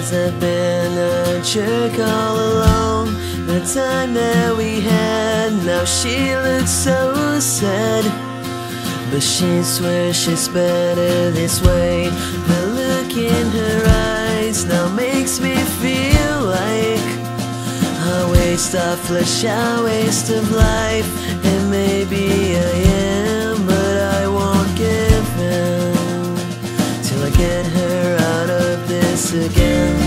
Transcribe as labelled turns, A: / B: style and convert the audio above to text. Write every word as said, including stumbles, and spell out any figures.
A: Cause I've been a jerk all along. The time that we had, now she looks so sad, but she swears she's better this way. The look in her eyes now makes me feel like a waste of flesh, a waste of life. And maybe I am, but I won't give in till I get her out of this again.